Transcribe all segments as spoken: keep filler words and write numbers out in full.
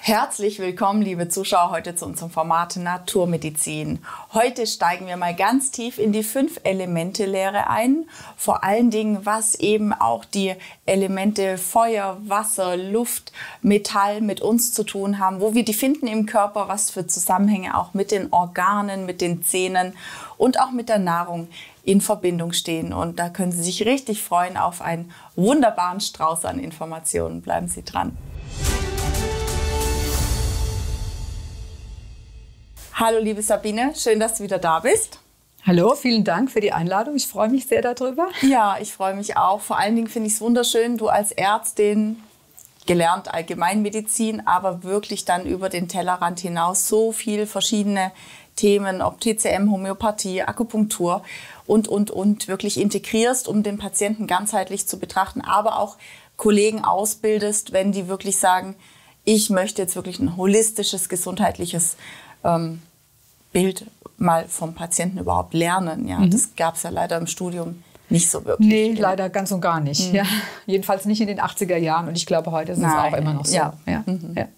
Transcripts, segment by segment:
Herzlich willkommen, liebe Zuschauer, heute zu unserem Format Naturmedizin. Heute steigen wir mal ganz tief in die Fünf-Elemente-Lehre ein. Vor allen Dingen, was eben auch die Elemente Feuer, Wasser, Luft, Metall mit uns zu tun haben, wo wir die finden im Körper, was für Zusammenhänge auch mit den Organen, mit den Zähnen und auch mit der Nahrung in Verbindung stehen. Und da können Sie sich richtig freuen auf einen wunderbaren Strauß an Informationen. Bleiben Sie dran. Hallo liebe Sabine, schön, dass du wieder da bist. Hallo, vielen Dank für die Einladung. Ich freue mich sehr darüber. Ja, ich freue mich auch. Vor allen Dingen finde ich es wunderschön, du als Ärztin, gelernt Allgemeinmedizin, aber wirklich dann über den Tellerrand hinaus so viele verschiedene Themen, ob T C M, Homöopathie, Akupunktur und, und, und wirklich integrierst, um den Patienten ganzheitlich zu betrachten, aber auch Kollegen ausbildest, wenn die wirklich sagen, ich möchte jetzt wirklich ein holistisches, gesundheitliches ähm, Bild mal vom Patienten überhaupt lernen. Ja, mhm. Das gab es ja leider im Studium nicht so wirklich. Nee, ja. Leider ganz und gar nicht. Mhm. Ja. Jedenfalls nicht in den achtziger Jahren und ich glaube, heute ist Nein. es auch immer noch so. Ja. Ja. Mhm. Ja.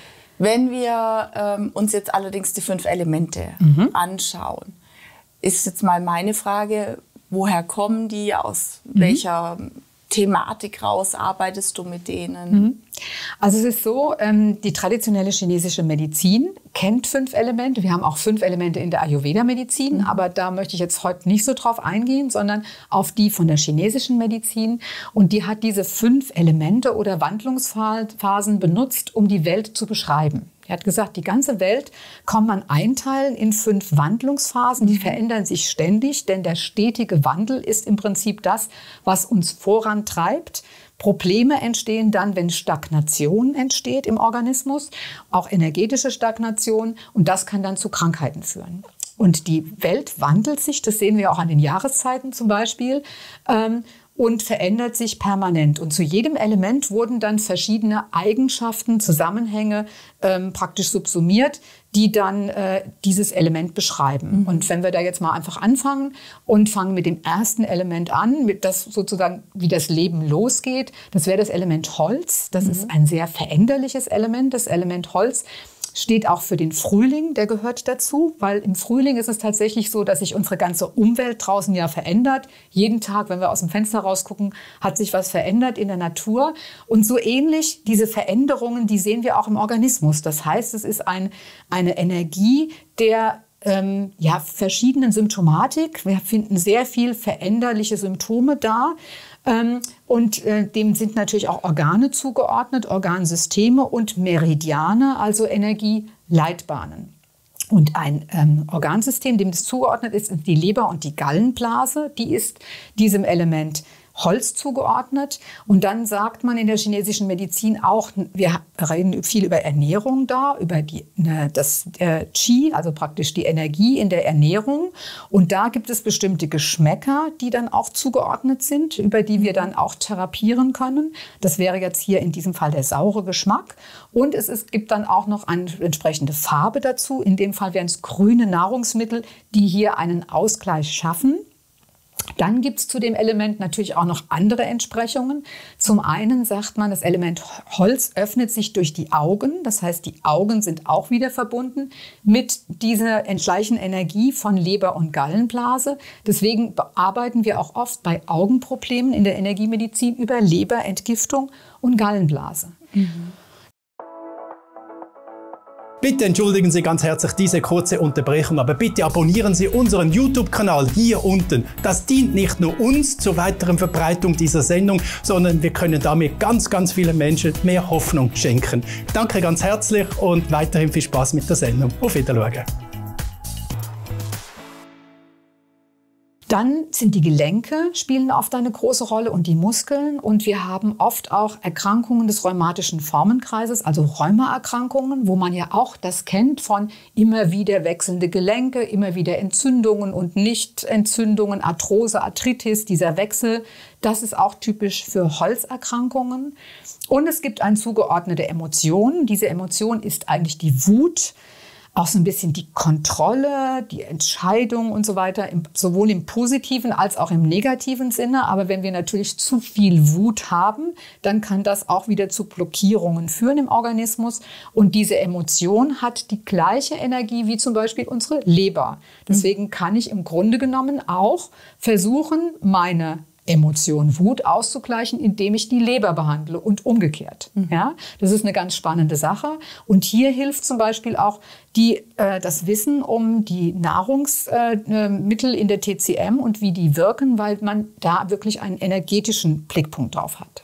Wenn wir ähm, uns jetzt allerdings die fünf Elemente mhm. anschauen, ist jetzt mal meine Frage, woher kommen die, aus mhm. welcher Thematik raus arbeitest du mit denen? Also es ist so, ähm, die traditionelle chinesische Medizin kennt fünf Elemente. Wir haben auch fünf Elemente in der Ayurveda-Medizin, mhm. aber da möchte ich jetzt heute nicht so drauf eingehen, sondern auf die von der chinesischen Medizin. Und die hat diese fünf Elemente oder Wandlungsphasen benutzt, um die Welt zu beschreiben. Er hat gesagt, die ganze Welt kann man einteilen in fünf Wandlungsphasen. Die verändern sich ständig, denn der stetige Wandel ist im Prinzip das, was uns vorantreibt. Probleme entstehen dann, wenn Stagnation entsteht im Organismus, auch energetische Stagnation. Und das kann dann zu Krankheiten führen. Und die Welt wandelt sich, das sehen wir auch an den Jahreszeiten zum Beispiel, ähm, und verändert sich permanent. Und zu jedem Element wurden dann verschiedene Eigenschaften, Zusammenhänge ähm, praktisch subsumiert, die dann äh, dieses Element beschreiben. Mhm. Und wenn wir da jetzt mal einfach anfangen und fangen mit dem ersten Element an, mit das sozusagen, wie das Leben losgeht, das wäre das Element Holz. Das mhm. ist ein sehr veränderliches Element. Das Element Holz steht auch für den Frühling, der gehört dazu, weil im Frühling ist es tatsächlich so, dass sich unsere ganze Umwelt draußen ja verändert. Jeden Tag, wenn wir aus dem Fenster rausgucken, hat sich was verändert in der Natur. Und so ähnlich diese Veränderungen, die sehen wir auch im Organismus. Das heißt, es ist ein, eine Energie der ähm, ja, verschiedenen Symptomatik. Wir finden sehr viel veränderliche Symptome da. Ähm, und äh, dem sind natürlich auch Organe zugeordnet, Organsysteme und Meridiane, also Energieleitbahnen. Und ein ähm, Organsystem, dem das zugeordnet ist, ist die Leber und die Gallenblase. Die ist diesem Element Holz zugeordnet. Und dann sagt man in der chinesischen Medizin auch, wir reden viel über Ernährung da, über die, ne, das äh, Qi, also praktisch die Energie in der Ernährung. Und da gibt es bestimmte Geschmäcker, die dann auch zugeordnet sind, über die wir dann auch therapieren können. Das wäre jetzt hier in diesem Fall der saure Geschmack. Und es ist, gibt dann auch noch eine entsprechende Farbe dazu. In dem Fall wären es grüne Nahrungsmittel, die hier einen Ausgleich schaffen. Dann gibt es zu dem Element natürlich auch noch andere Entsprechungen. Zum einen sagt man, das Element Holz öffnet sich durch die Augen. Das heißt, die Augen sind auch wieder verbunden mit dieser gleichen Energie von Leber und Gallenblase. Deswegen bearbeiten wir auch oft bei Augenproblemen in der Energiemedizin über Leberentgiftung und Gallenblase. Mhm. Bitte entschuldigen Sie ganz herzlich diese kurze Unterbrechung, aber bitte abonnieren Sie unseren YouTube-Kanal hier unten. Das dient nicht nur uns zur weiteren Verbreitung dieser Sendung, sondern wir können damit ganz, ganz vielen Menschen mehr Hoffnung schenken. Danke ganz herzlich und weiterhin viel Spaß mit der Sendung. Auf Wiedersehen. Dann sind die Gelenke, spielen oft eine große Rolle und die Muskeln. Und wir haben oft auch Erkrankungen des rheumatischen Formenkreises, also Rheumaerkrankungen, wo man ja auch das kennt von immer wieder wechselnde Gelenke, immer wieder Entzündungen und Nichtentzündungen, Arthrose, Arthritis, dieser Wechsel. Das ist auch typisch für Holzerkrankungen. Und es gibt eine zugeordnete Emotion. Diese Emotion ist eigentlich die Wut. auch so ein bisschen die Kontrolle, die Entscheidung und so weiter, im, sowohl im positiven als auch im negativen Sinne. Aber wenn wir natürlich zu viel Wut haben, dann kann das auch wieder zu Blockierungen führen im Organismus. Und diese Emotion hat die gleiche Energie wie zum Beispiel unsere Leber. Deswegen kann ich im Grunde genommen auch versuchen, meine Emotion Wut auszugleichen, indem ich die Leber behandle und umgekehrt. Mhm. Ja, das ist eine ganz spannende Sache. Und hier hilft zum Beispiel auch die, äh, das Wissen um die Nahrungsmittel äh, in der T C M und wie die wirken, weil man da wirklich einen energetischen Blickpunkt drauf hat.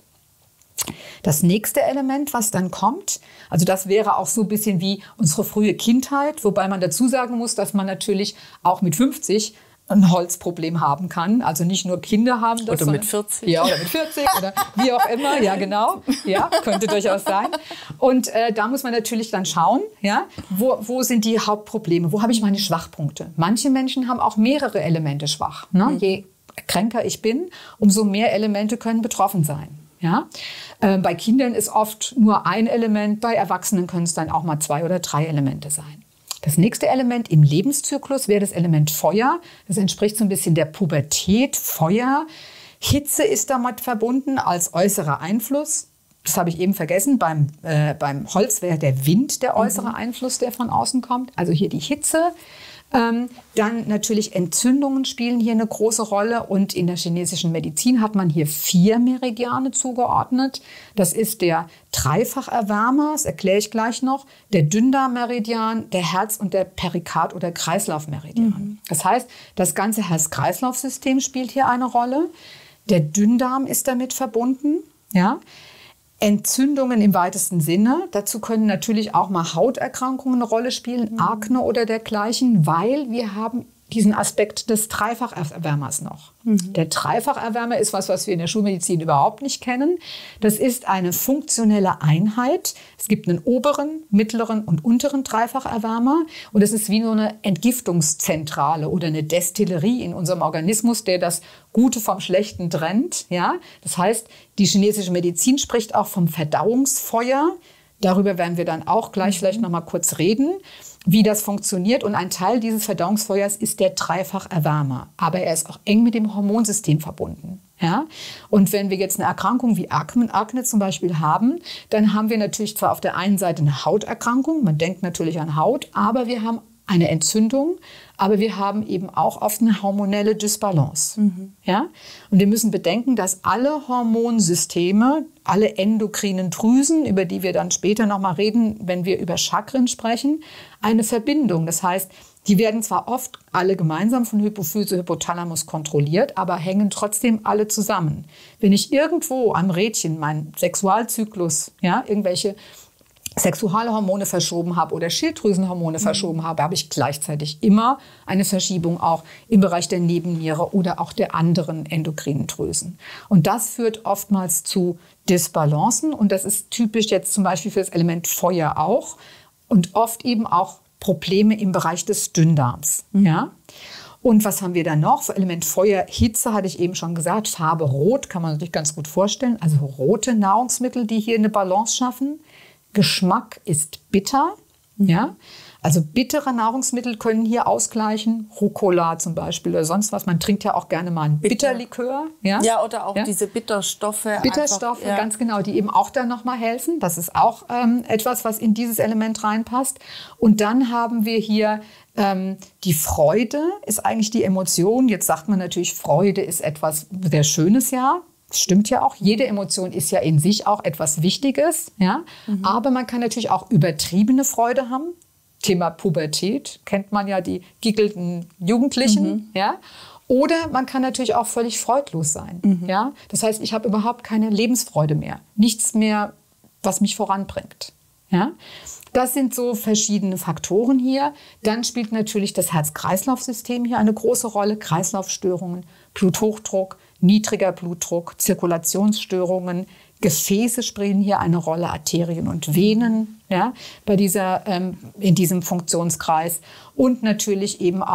Das nächste Element, was dann kommt, also das wäre auch so ein bisschen wie unsere frühe Kindheit, wobei man dazu sagen muss, dass man natürlich auch mit fünfzig ein Holzproblem haben kann. Also nicht nur Kinder haben das. Oder mit vierzig. Ja, oder mit vierzig oder wie auch immer. Ja, genau. Ja, könnte durchaus sein. Und äh, da muss man natürlich dann schauen, ja, wo, wo sind die Hauptprobleme? Wo habe ich meine Schwachpunkte? Manche Menschen haben auch mehrere Elemente schwach. Ne? Mhm. Je kränker ich bin, umso mehr Elemente können betroffen sein. Ja? Äh, bei Kindern ist oft nur ein Element, bei Erwachsenen können es dann auch mal zwei oder drei Elemente sein. Das nächste Element im Lebenszyklus wäre das Element Feuer. Das entspricht so ein bisschen der Pubertät, Feuer. Hitze ist damit verbunden als äußerer Einfluss. Das habe ich eben vergessen. Beim, äh, beim Holz wäre der Wind der äußere mhm. Einfluss, der von außen kommt. Also hier die Hitze. Ähm, dann natürlich Entzündungen spielen hier eine große Rolle. Und in der chinesischen Medizin hat man hier vier Meridiane zugeordnet. Das ist der Dreifacherwärmer, das erkläre ich gleich noch, der Dünndarmmeridian, der Herz- und der Perikard- oder Kreislaufmeridian. Mhm. Das heißt, das ganze Herz-Kreislauf-System spielt hier eine Rolle. Der Dünndarm ist damit verbunden, ja. Entzündungen im weitesten Sinne. Dazu können natürlich auch mal Hauterkrankungen eine Rolle spielen, mhm. Akne oder dergleichen, weil wir haben diesen Aspekt des Dreifacherwärmers noch. Mhm. Der Dreifacherwärmer ist was, was wir in der Schulmedizin überhaupt nicht kennen. Das ist eine funktionelle Einheit. Es gibt einen oberen, mittleren und unteren Dreifacherwärmer. Und es ist wie so eine Entgiftungszentrale oder eine Destillerie in unserem Organismus, der das Gute vom Schlechten trennt. Ja? Das heißt, die chinesische Medizin spricht auch vom Verdauungsfeuer. Darüber werden wir dann auch gleich mhm. vielleicht noch mal kurz reden, wie das funktioniert. Und ein Teil dieses Verdauungsfeuers ist der Dreifacherwärmer. Aber er ist auch eng mit dem Hormonsystem verbunden. Ja? Und wenn wir jetzt eine Erkrankung wie Akne, Akne zum Beispiel haben, dann haben wir natürlich zwar auf der einen Seite eine Hauterkrankung, man denkt natürlich an Haut, aber wir haben eine Entzündung, aber wir haben eben auch oft eine hormonelle Dysbalance. Mhm. Ja? Und wir müssen bedenken, dass alle Hormonsysteme, alle endokrinen Drüsen, über die wir dann später noch mal reden, wenn wir über Chakren sprechen, eine Verbindung. Das heißt, die werden zwar oft alle gemeinsam von Hypophyse, Hypothalamus kontrolliert, aber hängen trotzdem alle zusammen. Wenn ich irgendwo am Rädchen meinen Sexualzyklus, ja, irgendwelche Sexualhormone verschoben habe oder Schilddrüsenhormone mhm. verschoben habe, habe ich gleichzeitig immer eine Verschiebung auch im Bereich der Nebenniere oder auch der anderen endokrinen Drüsen. Und das führt oftmals zu Dysbalancen und das ist typisch jetzt zum Beispiel für das Element Feuer auch und oft eben auch Probleme im Bereich des Dünndarms. Mhm. Ja? Und was haben wir da noch? Für Element Feuer, Hitze hatte ich eben schon gesagt, Farbe Rot kann man sich ganz gut vorstellen. Also rote Nahrungsmittel, die hier eine Balance schaffen. Geschmack ist bitter, mhm. ja. Also bittere Nahrungsmittel können hier ausgleichen. Rucola zum Beispiel oder sonst was. Man trinkt ja auch gerne mal einen Bitter. Bitterlikör. Ja, ja oder auch ja? diese Bitterstoffe. Bitterstoffe, einfach, ja. ganz genau, die eben auch dann nochmal helfen. Das ist auch ähm, etwas, was in dieses Element reinpasst. Und dann haben wir hier ähm, die Freude, ist eigentlich die Emotion. Jetzt sagt man natürlich, Freude ist etwas sehr Schönes, ja. Das stimmt ja auch. Jede Emotion ist ja in sich auch etwas Wichtiges. Ja? Mhm. Aber man kann natürlich auch übertriebene Freude haben. Thema Pubertät, kennt man ja die giggelnden Jugendlichen. Mhm. Ja? Oder man kann natürlich auch völlig freudlos sein. Mhm. Ja? Das heißt, ich habe überhaupt keine Lebensfreude mehr. Nichts mehr, was mich voranbringt. Ja? Das sind so verschiedene Faktoren hier. Dann spielt natürlich das Herz-Kreislauf-System hier eine große Rolle. Kreislaufstörungen, Bluthochdruck, niedriger Blutdruck, Zirkulationsstörungen, Gefäße spielen hier eine Rolle, Arterien und Venen, ja, bei dieser, ähm, in diesem Funktionskreis. Und natürlich eben auch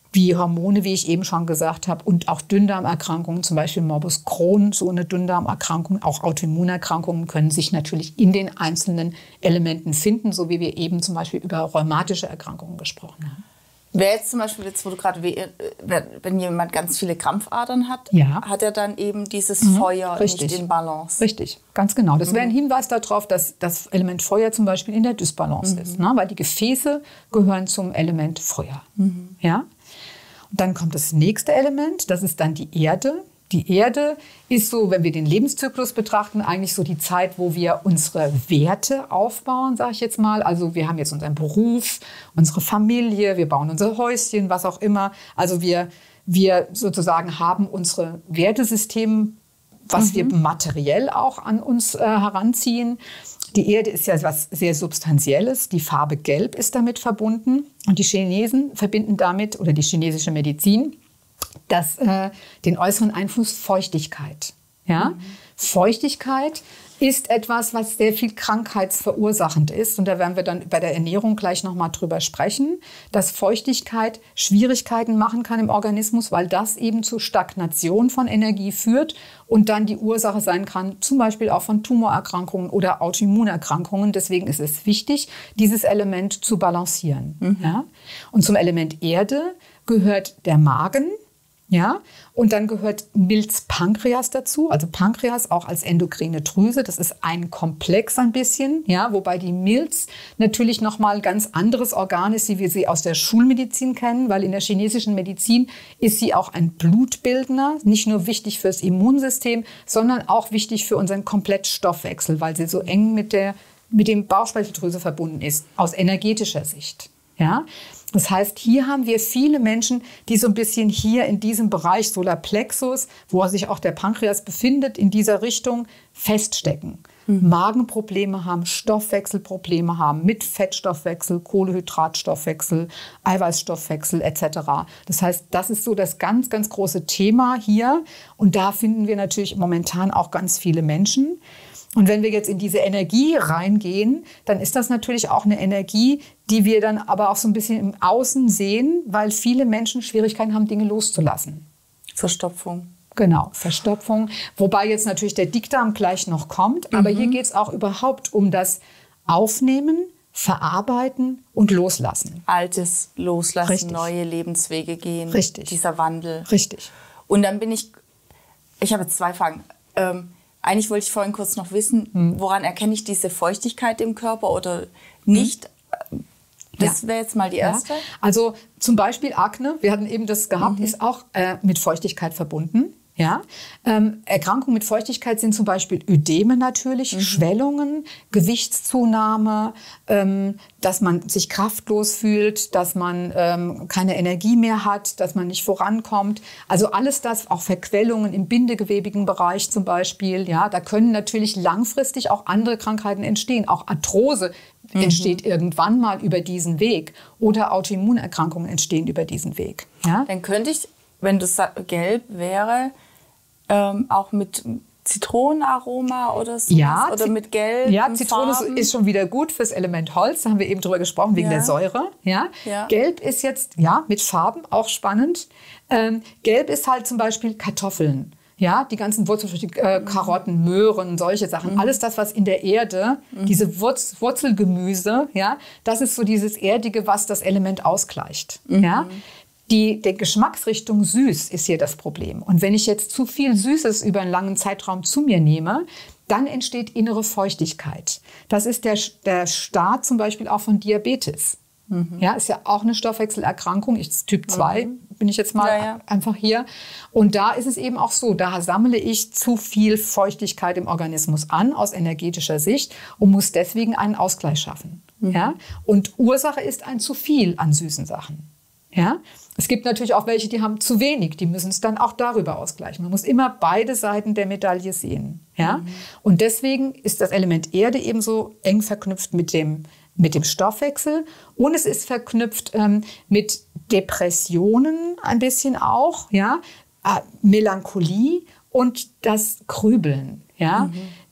wie Hormone, wie ich eben schon gesagt habe, und auch Dünndarmerkrankungen, zum Beispiel Morbus Crohn, so eine Dünndarmerkrankung, auch Autoimmunerkrankungen können sich natürlich in den einzelnen Elementen finden, so wie wir eben zum Beispiel über rheumatische Erkrankungen gesprochen haben. Wer jetzt zum Beispiel, jetzt, wo du gerade, wenn jemand ganz viele Krampfadern hat, ja. hat er dann eben dieses mhm, Feuer richtig. nicht in Balance. Richtig, ganz genau. Das mhm. wäre ein Hinweis darauf, dass das Element Feuer zum Beispiel in der Dysbalance mhm. ist, ne? Weil die Gefäße gehören zum Element Feuer. Mhm. Ja? Und dann kommt das nächste Element, das ist dann die Erde. Die Erde ist so, wenn wir den Lebenszyklus betrachten, eigentlich so die Zeit, wo wir unsere Werte aufbauen, sage ich jetzt mal. Also wir haben jetzt unseren Beruf, unsere Familie, wir bauen unser Häuschen, was auch immer. Also wir, wir sozusagen haben unsere Wertesystem, was mhm. wir materiell auch an uns äh, heranziehen. Die Erde ist ja was sehr Substanzielles. Die Farbe Gelb ist damit verbunden. Und die Chinesen verbinden damit, oder die chinesische Medizin, Das, äh, den äußeren Einfluss Feuchtigkeit. Ja? Mhm. Feuchtigkeit ist etwas, was sehr viel krankheitsverursachend ist. Und da werden wir dann bei der Ernährung gleich noch mal drüber sprechen, dass Feuchtigkeit Schwierigkeiten machen kann im Organismus, weil das eben zu Stagnation von Energie führt und dann die Ursache sein kann, zum Beispiel auch von Tumorerkrankungen oder Autoimmunerkrankungen. Deswegen ist es wichtig, dieses Element zu balancieren. Mhm. Ja? Und zum Element Erde gehört der Magen. Ja, und dann gehört Milz-Pankreas dazu, also Pankreas auch als endokrine Drüse. Das ist ein Komplex ein bisschen, ja, wobei die Milz natürlich nochmal ein ganz anderes Organ ist, wie wir sie aus der Schulmedizin kennen, weil in der chinesischen Medizin ist sie auch ein Blutbildner, nicht nur wichtig fürs Immunsystem, sondern auch wichtig für unseren Komplettstoffwechsel, weil sie so eng mit der, mit dem Bauchspeicheldrüse verbunden ist, aus energetischer Sicht, ja. Das heißt, hier haben wir viele Menschen, die so ein bisschen hier in diesem Bereich Solarplexus, wo sich auch der Pankreas befindet, in dieser Richtung feststecken. Mhm. Magenprobleme haben, Stoffwechselprobleme haben, mit Fettstoffwechsel, Kohlehydratstoffwechsel, Eiweißstoffwechsel et cetera. Das heißt, das ist so das ganz, ganz große Thema hier. Und da finden wir natürlich momentan auch ganz viele Menschen. Und wenn wir jetzt in diese Energie reingehen, dann ist das natürlich auch eine Energie, die wir dann aber auch so ein bisschen im Außen sehen, weil viele Menschen Schwierigkeiten haben, Dinge loszulassen. Verstopfung. Genau, Verstopfung. Wobei jetzt natürlich der Dickdarm gleich noch kommt. Aber mhm. hier geht es auch überhaupt um das Aufnehmen, Verarbeiten und Loslassen. Altes loslassen, Richtig. Neue Lebenswege gehen. Richtig. Dieser Wandel. Richtig. Und dann bin ich, ich habe jetzt zwei Fragen. Ähm, Eigentlich wollte ich vorhin kurz noch wissen, woran erkenne ich diese Feuchtigkeit im Körper oder nicht? Das ja. wäre jetzt mal die erste. Ja. Also zum Beispiel Akne, wir hatten eben das gehabt, mhm. ist auch äh, mit Feuchtigkeit verbunden. Ja? Ähm, Erkrankungen mit Feuchtigkeit sind zum Beispiel Ödeme natürlich, mhm. Schwellungen, Gewichtszunahme, ähm, dass man sich kraftlos fühlt, dass man ähm, keine Energie mehr hat, dass man nicht vorankommt. Also alles das, auch Verquellungen im bindegewebigen Bereich zum Beispiel. Ja? Da können natürlich langfristig auch andere Krankheiten entstehen. Auch Arthrose mhm. entsteht irgendwann mal über diesen Weg oder Autoimmunerkrankungen entstehen über diesen Weg. Ja? Dann könnte ich, wenn das gelb wäre, ähm, auch mit Zitronenaroma oder so ja, oder mit gelben Ja, Zitrone Farben. Ist schon wieder gut fürs Element Holz. Da haben wir eben drüber gesprochen, wegen ja. der Säure. Ja? Ja. Gelb ist jetzt, ja, mit Farben auch spannend. Ähm, gelb ist halt zum Beispiel Kartoffeln. Ja, die ganzen Wurzelfrüchte, äh, Karotten, Möhren, solche Sachen. Mhm. Alles das, was in der Erde, mhm. diese Wurz, Wurzelgemüse, ja, das ist so dieses Erdige, was das Element ausgleicht. Mhm. Ja? Die, die Geschmacksrichtung süß ist hier das Problem. Und wenn ich jetzt zu viel Süßes über einen langen Zeitraum zu mir nehme, dann entsteht innere Feuchtigkeit. Das ist der, der Start zum Beispiel auch von Diabetes. Mhm. Ja, ist ja auch eine Stoffwechselerkrankung. Ich, Typ zwei mhm. bin ich jetzt mal ja, ja. einfach hier. Und da ist es eben auch so, da sammle ich zu viel Feuchtigkeit im Organismus an, aus energetischer Sicht, und muss deswegen einen Ausgleich schaffen. Mhm. Ja? Und Ursache ist ein zu viel an süßen Sachen. Ja? Es gibt natürlich auch welche, die haben zu wenig, die müssen es dann auch darüber ausgleichen. Man muss immer beide Seiten der Medaille sehen. Ja? Mhm. Und deswegen ist das Element Erde ebenso eng verknüpft mit dem, mit dem Stoffwechsel. Und es ist verknüpft ähm, mit Depressionen ein bisschen auch, ja? äh, Melancholie und das Grübeln. Ja? Mhm.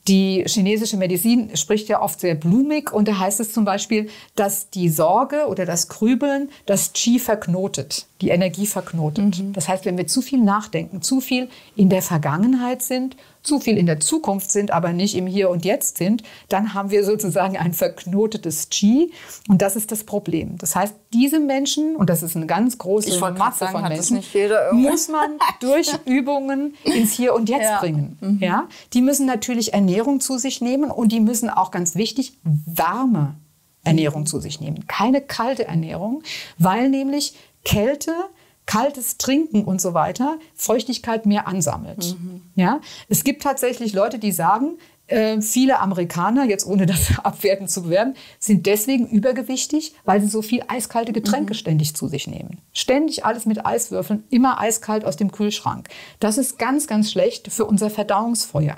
Die chinesische Medizin spricht ja oft sehr blumig und da heißt es zum Beispiel, dass die Sorge oder das Grübeln das Qi verknotet, die Energie verknotet. Mhm. Das heißt, wenn wir zu viel nachdenken, zu viel in der Vergangenheit sind, zu viel in der Zukunft sind, aber nicht im Hier und Jetzt sind, dann haben wir sozusagen ein verknotetes Qi und das ist das Problem. Das heißt, diese Menschen, und das ist eine ganz große Masse sagen, von hat Menschen, das nicht jeder muss man durch Übungen ins Hier und Jetzt ja. bringen. Mhm. Ja? Die müssen natürlich Ernährung zu sich nehmen und die müssen auch, ganz wichtig, warme Ernährung zu sich nehmen. Keine kalte Ernährung, weil nämlich Kälte, kaltes Trinken und so weiter Feuchtigkeit mehr ansammelt. Mhm. Ja? Es gibt tatsächlich Leute, die sagen, äh, viele Amerikaner, jetzt ohne das abwertend zu werden, sind deswegen übergewichtig, weil sie so viel eiskalte Getränke mhm. ständig zu sich nehmen. Ständig alles mit Eiswürfeln, immer eiskalt aus dem Kühlschrank. Das ist ganz, ganz schlecht für unser Verdauungsfeuer.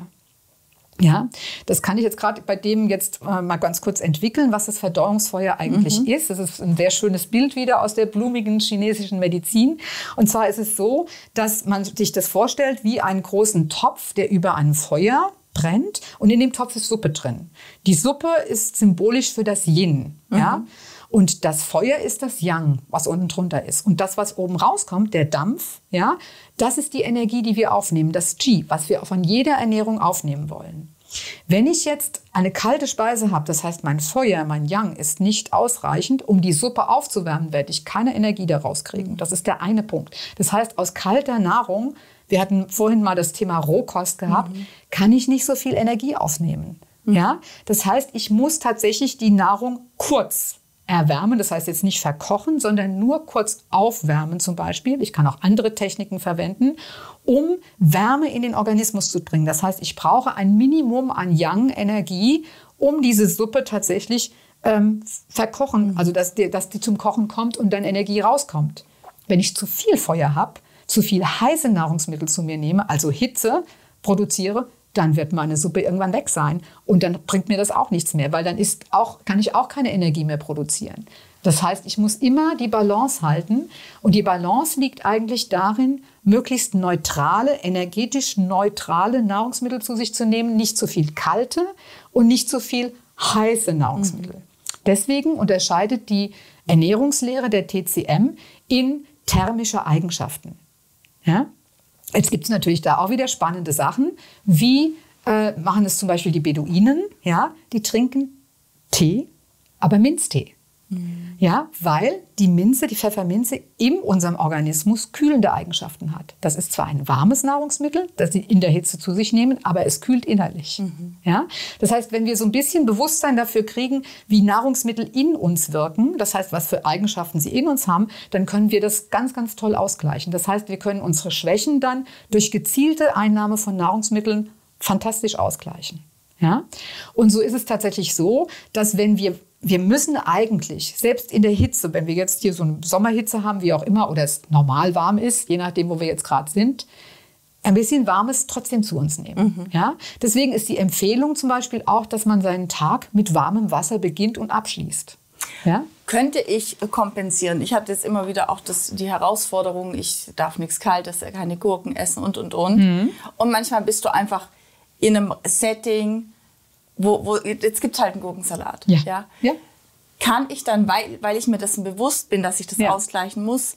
Ja, das kann ich jetzt gerade bei dem jetzt äh, mal ganz kurz entwickeln, was das Verdauungsfeuer eigentlich mhm. ist. Das ist ein sehr schönes Bild wieder aus der blumigen chinesischen Medizin. Und zwar ist es so, dass man sich das vorstellt wie einen großen Topf, der über einem Feuer brennt. Und in dem Topf ist Suppe drin. Die Suppe ist symbolisch für das Yin. Mhm. Ja? Und das Feuer ist das Yang, was unten drunter ist. Und das, was oben rauskommt, der Dampf, ja, das ist die Energie, die wir aufnehmen, das Qi, was wir von jeder Ernährung aufnehmen wollen. Wenn ich jetzt eine kalte Speise habe, das heißt, mein Feuer, mein Yang ist nicht ausreichend, um die Suppe aufzuwärmen, werde ich keine Energie daraus kriegen. Das ist der eine Punkt. Das heißt, aus kalter Nahrung, wir hatten vorhin mal das Thema Rohkost gehabt, mhm. kann ich nicht so viel Energie aufnehmen. Mhm. Ja? Das heißt, ich muss tatsächlich die Nahrung kurz erwärmen, das heißt jetzt nicht verkochen, sondern nur kurz aufwärmen zum Beispiel. Ich kann auch andere Techniken verwenden, um Wärme in den Organismus zu bringen. Das heißt, ich brauche ein Minimum an Yang-Energie, um diese Suppe tatsächlich ähm, verkochen, also dass die, dass die zum Kochen kommt und dann Energie rauskommt. Wenn ich zu viel Feuer habe, zu viel heiße Nahrungsmittel zu mir nehme, also Hitze produziere, dann wird meine Suppe irgendwann weg sein. Und dann bringt mir das auch nichts mehr, weil dann ist auch, kann ich auch keine Energie mehr produzieren. Das heißt, ich muss immer die Balance halten. Und die Balance liegt eigentlich darin, möglichst neutrale, energetisch neutrale Nahrungsmittel zu sich zu nehmen. Nicht zu viel kalte und nicht zu viel heiße Nahrungsmittel. Mhm. Deswegen unterscheidet die Ernährungslehre der T C M in thermische Eigenschaften. Ja? Jetzt gibt es natürlich da auch wieder spannende Sachen. Wie äh, machen es zum Beispiel die Beduinen? Ja, die trinken Tee, aber Minztee. Mhm. Ja, weil die Minze, die Pfefferminze in unserem Organismus kühlende Eigenschaften hat. Das ist zwar ein warmes Nahrungsmittel, das sie in der Hitze zu sich nehmen, aber es kühlt innerlich. Mhm. Ja? Das heißt, wenn wir so ein bisschen Bewusstsein dafür kriegen, wie Nahrungsmittel in uns wirken, das heißt, was für Eigenschaften sie in uns haben, dann können wir das ganz, ganz toll ausgleichen. Das heißt, wir können unsere Schwächen dann durch gezielte Einnahme von Nahrungsmitteln fantastisch ausgleichen. Ja? Und so ist es tatsächlich so, dass wenn wir Wir müssen eigentlich, selbst in der Hitze, wenn wir jetzt hier so eine Sommerhitze haben, wie auch immer, oder es normal warm ist, je nachdem, wo wir jetzt gerade sind, ein bisschen Warmes trotzdem zu uns nehmen. Mhm. Ja? Deswegen ist die Empfehlung zum Beispiel auch, dass man seinen Tag mit warmem Wasser beginnt und abschließt. Ja? Könnte ich kompensieren? Ich hatte jetzt immer wieder auch das, die Herausforderung, ich darf nichts Kaltes, keine Gurken essen und, und, und. Mhm. Und manchmal bist du einfach in einem Setting, Wo, wo, jetzt gibt es halt einen Gurkensalat. Ja. Ja? Ja. Kann ich dann, weil, weil ich mir dessen bewusst bin, dass ich das ja. ausgleichen muss,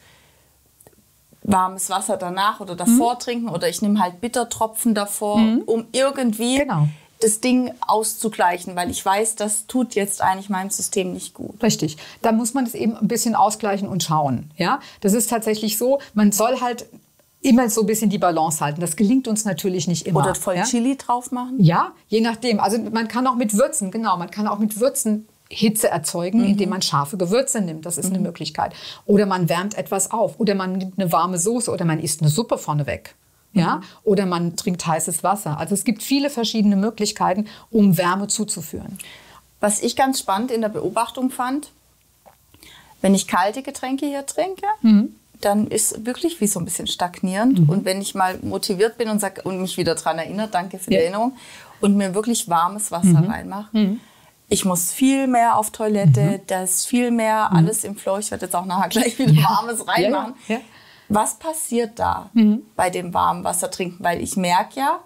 warmes Wasser danach oder davor mhm. trinken oder ich nehme halt Bittertropfen davor, mhm. um irgendwie genau. das Ding auszugleichen, weil ich weiß, das tut jetzt eigentlich meinem System nicht gut. Richtig. Da muss man es eben ein bisschen ausgleichen und schauen. Ja? Das ist tatsächlich so, man soll halt immer so ein bisschen die Balance halten. Das gelingt uns natürlich nicht immer. Oder voll ja? Chili drauf machen? Ja, je nachdem. Also man kann auch mit Würzen, genau, man kann auch mit Würzen Hitze erzeugen, mhm. indem man scharfe Gewürze nimmt. Das ist mhm. eine Möglichkeit. Oder man wärmt etwas auf. Oder man nimmt eine warme Soße oder man isst eine Suppe vorneweg. Ja? Mhm. Oder man trinkt heißes Wasser. Also es gibt viele verschiedene Möglichkeiten, um Wärme zuzuführen. Was ich ganz spannend in der Beobachtung fand, wenn ich kalte Getränke hier trinke, mhm. dann ist wirklich wie so ein bisschen stagnierend. Mhm. Und wenn ich mal motiviert bin und, sag, und mich wieder daran erinnert, danke für die ja. Erinnerung, und mir wirklich warmes Wasser mhm. reinmache, mhm. ich muss viel mehr auf Toilette, mhm. da ist viel mehr mhm. alles im Flow. Ich werde jetzt auch nachher gleich wieder ja. warmes reinmachen. Ja, ja. Ja. Was passiert da mhm. bei dem warmen Wasser trinken? Weil ich merke ja,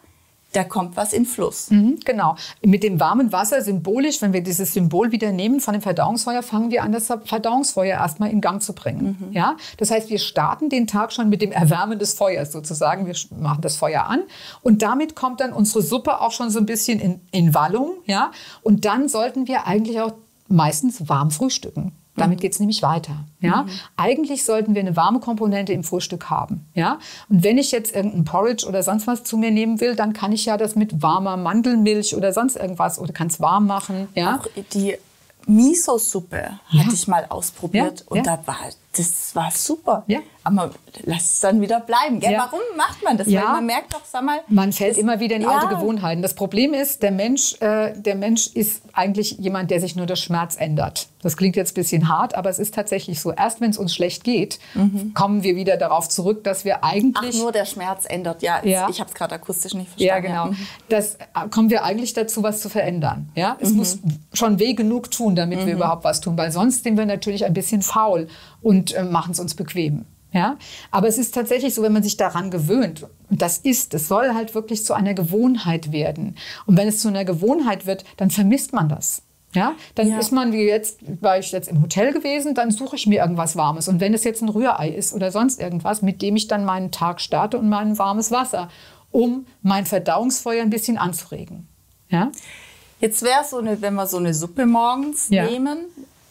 da kommt was in Fluss. Mhm, genau. Mit dem warmen Wasser symbolisch, wenn wir dieses Symbol wieder nehmen von dem Verdauungsfeuer, fangen wir an, das Verdauungsfeuer erstmal in Gang zu bringen. Mhm. Ja? Das heißt, wir starten den Tag schon mit dem Erwärmen des Feuers sozusagen. Wir machen das Feuer an und damit kommt dann unsere Suppe auch schon so ein bisschen in, in Wallung. Ja? Und dann sollten wir eigentlich auch meistens warm frühstücken. Damit geht es nämlich weiter. Ja? Mhm. Eigentlich sollten wir eine warme Komponente im Frühstück haben. Ja? Und wenn ich jetzt irgendein Porridge oder sonst was zu mir nehmen will, dann kann ich ja das mit warmer Mandelmilch oder sonst irgendwas oder kann es warm machen. Ja? Auch die Miso-Suppe Ja. hatte ich mal ausprobiert Ja, und ja. da war, das war super. Ja. Aber lass es dann wieder bleiben. Gell? Ja. Warum macht man das? Ja. Weil man merkt doch, sag mal... Man fällt das- immer wieder in Ja. alte Gewohnheiten. Das Problem ist, der Mensch, äh, der Mensch ist eigentlich jemand, der sich nur durch Schmerz ändert. Das klingt jetzt ein bisschen hart, aber es ist tatsächlich so. Erst wenn es uns schlecht geht, mhm. kommen wir wieder darauf zurück, dass wir Ach, eigentlich... nur der Schmerz ändert. Ja, Ja. ich habe es gerade akustisch nicht verstanden. Ja, genau. Mhm. Das äh, kommen wir eigentlich dazu, was zu verändern. Ja? Es muss schon weh genug tun, damit wir überhaupt was tun, weil sonst sind wir natürlich ein bisschen faul und äh, machen es uns bequem. Ja? Aber es ist tatsächlich so, wenn man sich daran gewöhnt, und das ist, es soll halt wirklich zu einer Gewohnheit werden. Und wenn es zu einer Gewohnheit wird, dann vermisst man das. Ja, dann Ja. ist man, wie jetzt, war ich jetzt im Hotel gewesen, dann suche ich mir irgendwas Warmes. Und wenn es jetzt ein Rührei ist oder sonst irgendwas, mit dem ich dann meinen Tag starte und mein warmes Wasser, um mein Verdauungsfeuer ein bisschen anzuregen. Ja? Jetzt wäre so eine, wenn wir so eine Suppe morgens Ja. nehmen,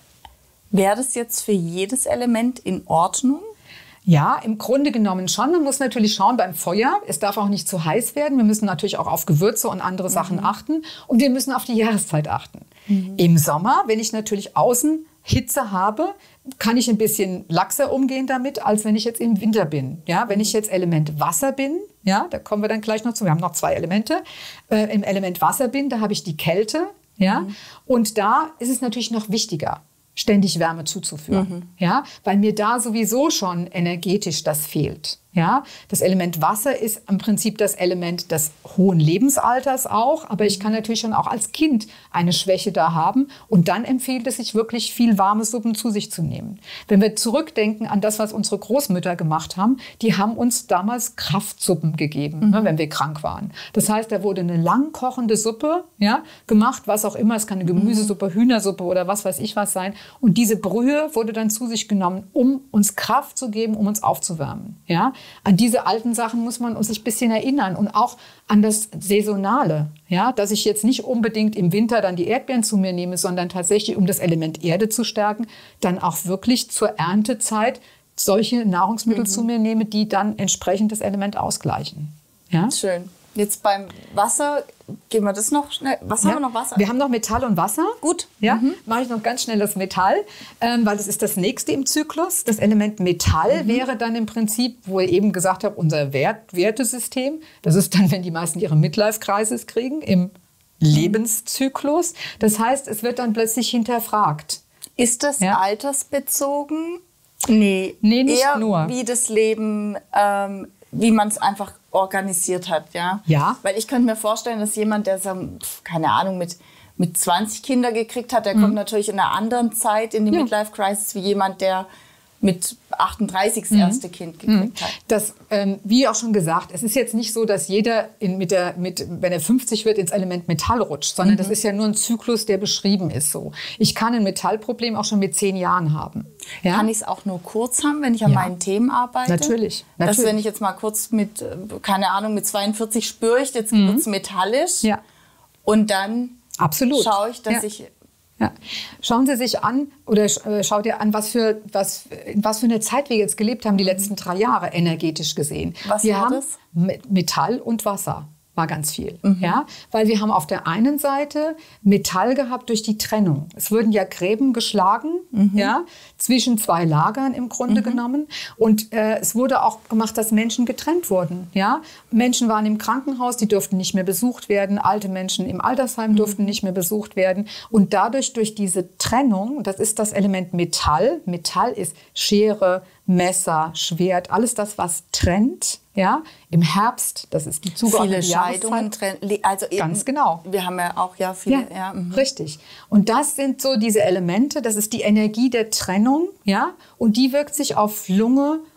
wäre das jetzt für jedes Element in Ordnung? Ja, im Grunde genommen schon. Man muss natürlich schauen beim Feuer. Es darf auch nicht zu heiß werden. Wir müssen natürlich auch auf Gewürze und andere Sachen achten. Und wir müssen auf die Jahreszeit achten. Mhm. Im Sommer, wenn ich natürlich außen Hitze habe, kann ich ein bisschen laxer umgehen damit, als wenn ich jetzt im Winter bin. Ja, wenn ich jetzt Element Wasser bin, ja, da kommen wir dann gleich noch zu. Wir haben noch zwei Elemente. Äh, Im Element Wasser bin, da habe ich die Kälte. Ja, mhm. Und da ist es natürlich noch wichtiger, ständig Wärme zuzuführen, mhm. ja, weil mir da sowieso schon energetisch das fehlt. Ja, das Element Wasser ist im Prinzip das Element des hohen Lebensalters auch, aber ich kann natürlich schon auch als Kind eine Schwäche da haben und dann empfiehlt es sich wirklich viel warme Suppen zu sich zu nehmen. Wenn wir zurückdenken an das, was unsere Großmütter gemacht haben, die haben uns damals Kraftsuppen gegeben, mhm. ne, wenn wir krank waren. Das heißt, da wurde eine lang kochende Suppe, ja, gemacht, was auch immer, es kann eine Gemüsesuppe, Hühnersuppe oder was weiß ich was sein und diese Brühe wurde dann zu sich genommen, um uns Kraft zu geben, um uns aufzuwärmen, ja. An diese alten Sachen muss man uns ein bisschen erinnern und auch an das Saisonale. Ja? Dass ich jetzt nicht unbedingt im Winter dann die Erdbeeren zu mir nehme, sondern tatsächlich, um das Element Erde zu stärken, dann auch wirklich zur Erntezeit solche Nahrungsmittel mhm. zu mir nehme, die dann entsprechend das Element ausgleichen. Ja? Schön. Jetzt beim Wasser, gehen wir das noch schnell. Was Ja. haben wir noch Wasser? Wir haben noch Metall und Wasser. Gut. Ja, Mhm. mache ich noch ganz schnell das Metall, ähm, weil das ist das nächste im Zyklus. Das Element Metall Mhm. wäre dann im Prinzip, wo ihr eben gesagt habt, unser Wert Wertesystem. Das ist dann, wenn die meisten ihre Midlife-Crisis kriegen im Lebenszyklus. Das heißt, es wird dann plötzlich hinterfragt. Ist das Ja. altersbezogen? Nee, Nee, nicht eher nur. wie das Leben, ähm, wie man es einfach organisiert hat, ja. Ja. Weil ich könnte mir vorstellen, dass jemand, der so, pf, keine Ahnung, mit, mit zwanzig Kinder gekriegt hat, der kommt natürlich in einer anderen Zeit in die Ja. Midlife-Crisis wie jemand, der mit achtunddreißig das erste Kind gekriegt hat. Das, ähm, wie auch schon gesagt, es ist jetzt nicht so, dass jeder, in, mit der, mit, wenn er fünfzig wird, ins Element Metall rutscht, sondern Mhm. das ist ja nur ein Zyklus, der beschrieben ist so. Ich kann ein Metallproblem auch schon mit zehn Jahren haben. Ja? Kann ich es auch nur kurz haben, wenn ich an Ja. meinen Themen arbeite? Natürlich, Dass natürlich. wenn ich jetzt mal kurz mit, äh, keine Ahnung, mit zweiundvierzig spüre ich, jetzt wird es metallisch. Ja. Und dann Absolut. schaue ich, dass Ja. ich... Ja. Schauen Sie sich an oder äh, schaut ihr an, was für, was, in was für eine Zeit wir jetzt gelebt haben, die letzten drei Jahre energetisch gesehen. Was wir war haben das? Me- Metall und Wasser. War ganz viel. Ja? Weil wir haben auf der einen Seite Metall gehabt durch die Trennung. Es wurden ja Gräben geschlagen, ja, zwischen zwei Lagern im Grunde genommen. Und äh, es wurde auch gemacht, dass Menschen getrennt wurden. Ja? Menschen waren im Krankenhaus, die durften nicht mehr besucht werden. Alte Menschen im Altersheim durften nicht mehr besucht werden. Und dadurch, durch diese Trennung, das ist das Element Metall. Metall ist Schere, Messer, Schwert, alles das, was trennt. Ja, im Herbst, das ist die zugeordnete Viele Scheidungen Jahreszeit. trennen. Also eben, Ganz genau. Wir haben ja auch ja viele. Ja, Ja, mhm. richtig. Und das sind so diese Elemente, das ist die Energie der Trennung, ja, und die wirkt sich auf Lunge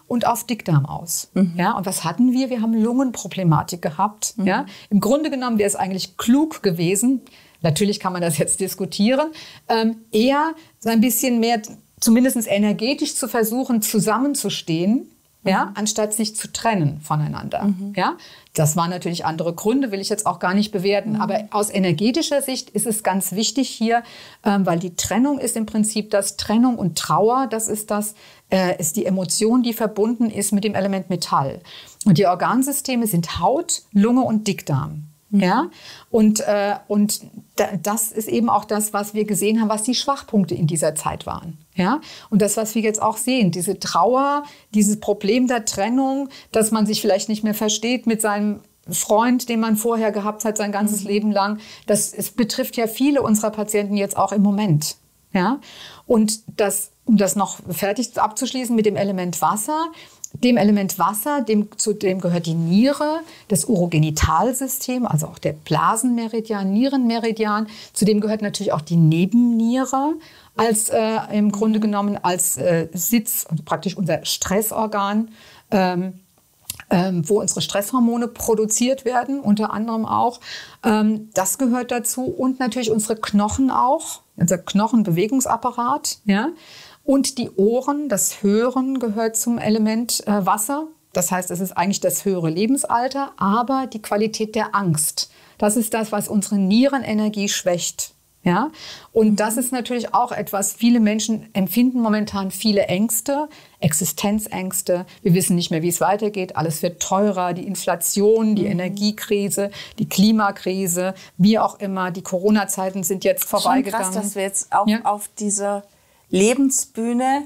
und auf Dickdarm aus. Mhm. Ja, und was hatten wir? Wir haben Lungenproblematik gehabt. Mhm. Ja. Im Grunde genommen wäre es eigentlich klug gewesen, natürlich kann man das jetzt diskutieren, ähm, eher so ein bisschen mehr, zumindest energetisch zu versuchen, zusammenzustehen, ja, mhm. anstatt sich zu trennen voneinander. Mhm. Ja, das waren natürlich andere Gründe, will ich jetzt auch gar nicht bewerten. Mhm. Aber aus energetischer Sicht ist es ganz wichtig hier, ähm, weil die Trennung ist im Prinzip das Trennung und Trauer, das ist das, äh, ist die Emotion, die verbunden ist mit dem Element Metall. Und die Organsysteme sind Haut, Lunge und Dickdarm. Mhm. Ja, und, äh, und da, das ist eben auch das, was wir gesehen haben, was die Schwachpunkte in dieser Zeit waren. Ja, und das, was wir jetzt auch sehen, diese Trauer, dieses Problem der Trennung, dass man sich vielleicht nicht mehr versteht mit seinem Freund, den man vorher gehabt hat, sein ganzes mhm. Leben lang, das es betrifft ja viele unserer Patienten jetzt auch im Moment. Ja, und das, um das noch fertig abzuschließen mit dem Element Wasser, dem Element Wasser, dem, zu dem gehört die Niere, das Urogenitalsystem, also auch der Blasenmeridian, Nierenmeridian. Zu dem gehört natürlich auch die Nebenniere als äh, im Grunde genommen als äh, Sitz, also praktisch unser Stressorgan, ähm, ähm, wo unsere Stresshormone produziert werden, unter anderem auch. Ähm, das gehört dazu und natürlich unsere Knochen auch, unser Knochenbewegungsapparat, ja. Und die Ohren, das Hören gehört zum Element äh, Wasser. Das heißt, es ist eigentlich das höhere Lebensalter, aber die Qualität der Angst. Das ist das, was unsere Nierenenergie schwächt. Ja? Und das ist natürlich auch etwas, viele Menschen empfinden momentan viele Ängste, Existenzängste. Wir wissen nicht mehr, wie es weitergeht. Alles wird teurer, die Inflation, die mhm. Energiekrise, die Klimakrise, wie auch immer. Die Corona-Zeiten sind jetzt vorbeigegangen. Schon krass, dass wir jetzt auch ja? auf dieser Lebensbühne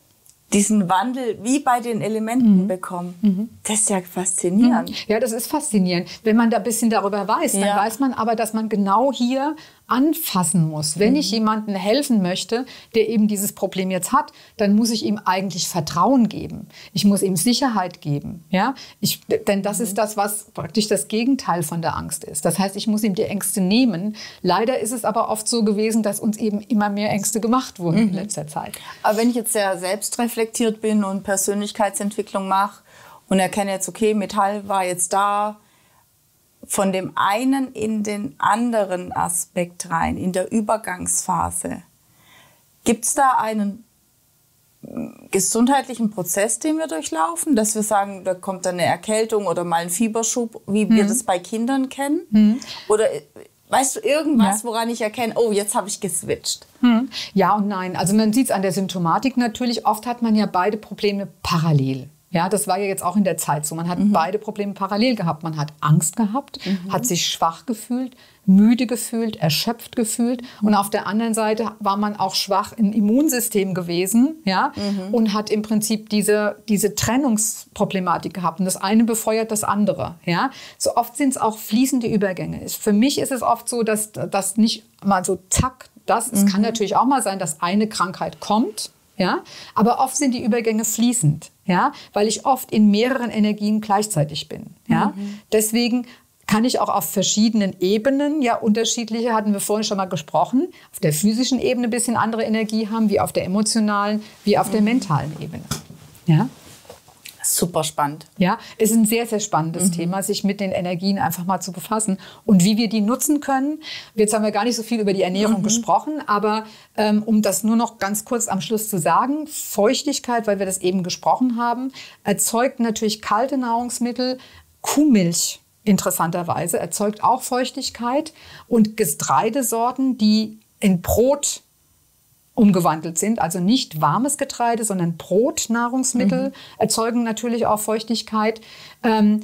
diesen Wandel wie bei den Elementen mhm. bekommen. Mhm. Das ist ja faszinierend. Mhm. Ja, das ist faszinierend. Wenn man da ein bisschen darüber weiß, dann ja. weiß man aber, dass man genau hier anfassen muss. Wenn mhm. ich jemandem helfen möchte, der eben dieses Problem jetzt hat, dann muss ich ihm eigentlich Vertrauen geben. Ich muss ihm Sicherheit geben. Ja? Ich, denn das mhm. ist das, was praktisch das Gegenteil von der Angst ist. Das heißt, ich muss ihm die Ängste nehmen. Leider ist es aber oft so gewesen, dass uns eben immer mehr Ängste gemacht wurden mhm. in letzter Zeit. Aber wenn ich jetzt sehr selbstreflektiert bin und Persönlichkeitsentwicklung mache und erkenne jetzt, okay, Metall war jetzt da, von dem einen in den anderen Aspekt rein, in der Übergangsphase. Gibt es da einen gesundheitlichen Prozess, den wir durchlaufen, dass wir sagen, da kommt dann eine Erkältung oder mal ein Fieberschub, wie mhm. wir das bei Kindern kennen? Mhm. Oder weißt du irgendwas, ja. woran ich erkenne, oh, jetzt habe ich geswitcht? Mhm. Ja und nein. Also man sieht es an der Symptomatik natürlich. Oft hat man ja beide Probleme parallel. Ja, das war ja jetzt auch in der Zeit so. Man hat mhm. beide Probleme parallel gehabt. Man hat Angst gehabt, mhm. hat sich schwach gefühlt, müde gefühlt, erschöpft gefühlt. Mhm. Und auf der anderen Seite war man auch schwach im Immunsystem gewesen, ja, mhm. und hat im Prinzip diese, diese Trennungsproblematik gehabt. Und das eine befeuert das andere, ja. So oft sind es auch fließende Übergänge. Für mich ist es oft so, dass das nicht mal so zack, das. Es mhm. kann natürlich auch mal sein, dass eine Krankheit kommt, ja, aber oft sind die Übergänge fließend, ja, weil ich oft in mehreren Energien gleichzeitig bin, ja. Mhm. Deswegen kann ich auch auf verschiedenen Ebenen, ja, unterschiedliche, hatten wir vorhin schon mal gesprochen, auf der physischen Ebene ein bisschen andere Energie haben, wie auf der emotionalen, wie auf mhm. der mentalen Ebene, ja. Super spannend. Ja, es ist ein sehr, sehr spannendes mhm. Thema, sich mit den Energien einfach mal zu befassen und wie wir die nutzen können. Jetzt haben wir gar nicht so viel über die Ernährung mhm. gesprochen, aber ähm, um das nur noch ganz kurz am Schluss zu sagen, Feuchtigkeit, weil wir das eben gesprochen haben, erzeugt natürlich kalte Nahrungsmittel, Kuhmilch interessanterweise, erzeugt auch Feuchtigkeit und Getreidesorten, die in Brot umgewandelt sind, also nicht warmes Getreide, sondern Brotnahrungsmittel, mhm. erzeugen natürlich auch Feuchtigkeit. Ähm,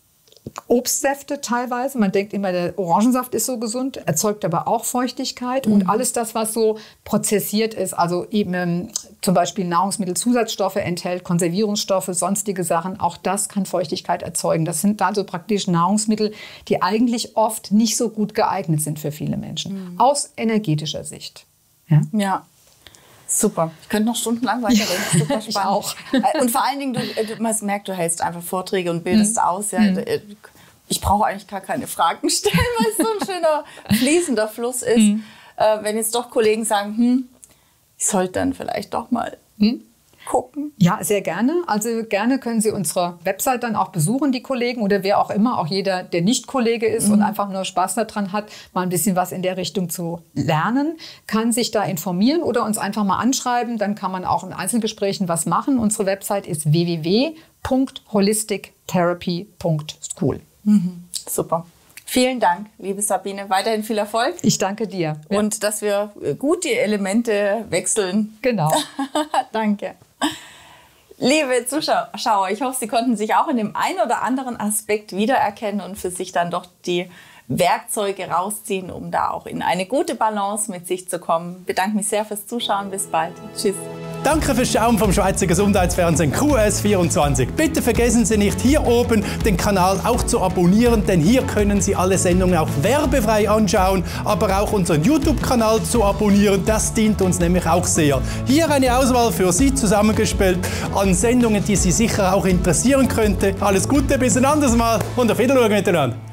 Obstsäfte teilweise, man denkt immer, der Orangensaft ist so gesund, erzeugt aber auch Feuchtigkeit. Mhm. Und alles das, was so prozessiert ist, also eben ähm, zum Beispiel Nahrungsmittelzusatzstoffe enthält, Konservierungsstoffe, sonstige Sachen, auch das kann Feuchtigkeit erzeugen. Das sind also praktisch Nahrungsmittel, die eigentlich oft nicht so gut geeignet sind für viele Menschen, mhm. aus energetischer Sicht. Ja. ja. Super. Ich könnte noch stundenlang weiterreden. Super spannend. Ich auch. Und vor allen Dingen, du, du man merkt, du hältst einfach Vorträge und bildest mhm. aus. Ja. Mhm. Ich brauche eigentlich gar keine Fragen stellen, weil es so ein schöner, fließender Fluss ist. Mhm. Äh, wenn jetzt doch Kollegen sagen, hm, ich sollte dann vielleicht doch mal. Mhm. gucken? Ja, sehr gerne. Also gerne können Sie unsere Website dann auch besuchen, die Kollegen oder wer auch immer, auch jeder, der nicht Kollege ist mhm. und einfach nur Spaß daran hat, mal ein bisschen was in der Richtung zu lernen, kann sich da informieren oder uns einfach mal anschreiben. Dann kann man auch in Einzelgesprächen was machen. Unsere Website ist w w w punkt holistic therapy punkt school. Mhm. Super. Vielen Dank, liebe Sabine. Weiterhin viel Erfolg. Ich danke dir. Und ja. dass wir gut die Elemente wechseln. Genau. Danke. Liebe Zuschauer, ich hoffe, Sie konnten sich auch in dem einen oder anderen Aspekt wiedererkennen und für sich dann doch die Werkzeuge rausziehen, um da auch in eine gute Balance mit sich zu kommen. Ich bedanke mich sehr fürs Zuschauen. Bis bald. Tschüss. Danke fürs Schauen vom Schweizer Gesundheitsfernsehen Q S vierundzwanzig. Bitte vergessen Sie nicht, hier oben den Kanal auch zu abonnieren, denn hier können Sie alle Sendungen auch werbefrei anschauen, aber auch unseren YouTube-Kanal zu abonnieren. Das dient uns nämlich auch sehr. Hier eine Auswahl für Sie zusammengestellt an Sendungen, die Sie sicher auch interessieren könnte. Alles Gute, bis ein anderes Mal und auf Wiedersehen miteinander.